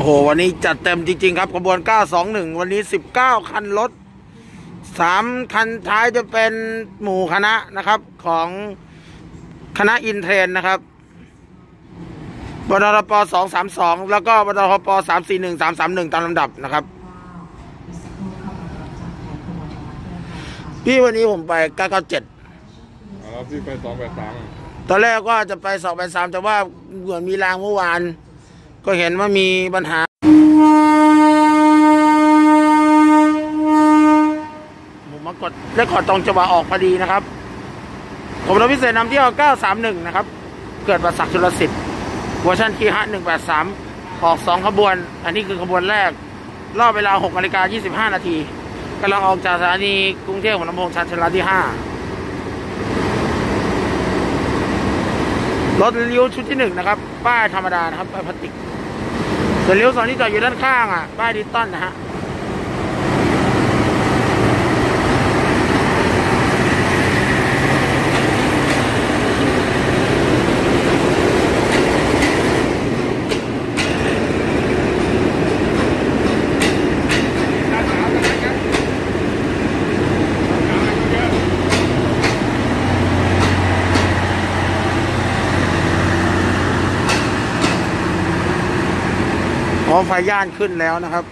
โอ้โหวันนี้จัดเต็มจริงๆครับขบวน921วันนี้19คันรถ3คันท้ายจะเป็นหมู่คณะนะครับของคณะอินเทรนนะครับบดรป232แล้วก็บดรป341 331ตามลำดับนะครับพี่วันนี้ผมไป997 แล้วพี่ไป283ตอนแรกก็จะไป283แต่ว่าเหมือนมีรางเมื่อวานก็เห็นว่ามีปัญหาผมมากดได้ขอตรงจังหวะออกพอดีนะครับผมรถพิเศษนำเที่ยว931นะครับเกิดประศักดิ์ชุลสิทธิ์เวอร์ชันคีฮะ183ออก2ขบวนอันนี้คือขบวนแรกรอบเวลา6:25 นาทีกำลังออกจากสถานีกรุงเทพหัวลำโพงชานชาลาที่5รถเลี้ยวชุดที่1นะครับป้ายธรรมดานะครับป้ายพลาสติกส่วนเลี้ยว2ที่จอดอยู่ด้านข้างป้ายดิจิตอลนะฮะไฟย่านขึ้นแล้วนะครับ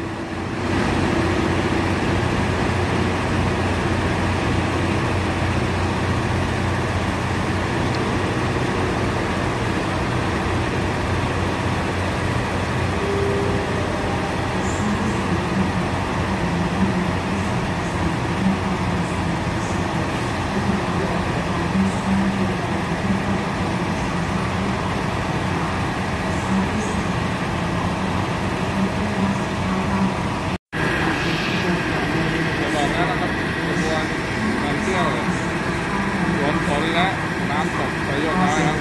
ฝนและน้ำตกประโยชน์น้อยครับ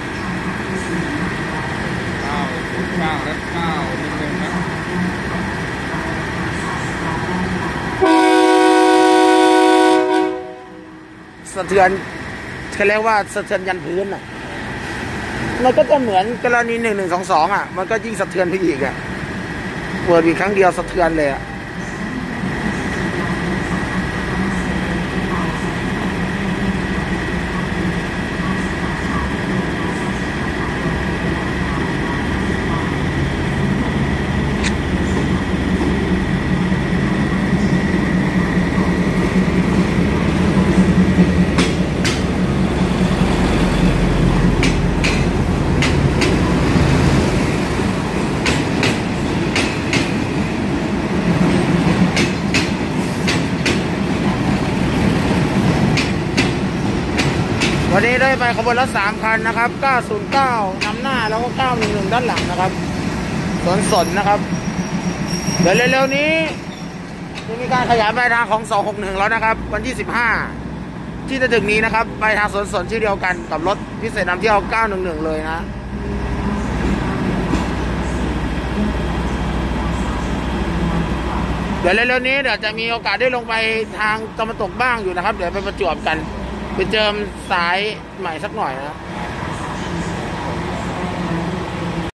9และ9นิดนึงนะสะเทือนเขาเรียกว่าสะเทือนยันพื้นมันก็จะเหมือนกรณี1122มันก็ยิ่งสะเทือนไปอีกเปิดอีกครั้งเดียวสะเทือนเลยวันนี้ได้ไปขบวนละ3คันนะครับ909นำหน้าแล้วก็911ด้านหลังนะครับสนนะครับเดี๋ยวเร็วๆนี้จะมีการขยายปลายทางของ261แล้วนะครับวันที่15ที่จะถึงนี้นะครับปลายทางสนชื่อเดียวกันกับรถพิเศษนำเที่ยว911เลยนะเดี๋ยวเร็วๆนี้เดี๋ยวจะมีโอกาสได้ลงไปทางตะวันตกบ้างอยู่นะครับเดี๋ยวไปประจวบกันไปเจิมสายใหม่สักหน่อยนะ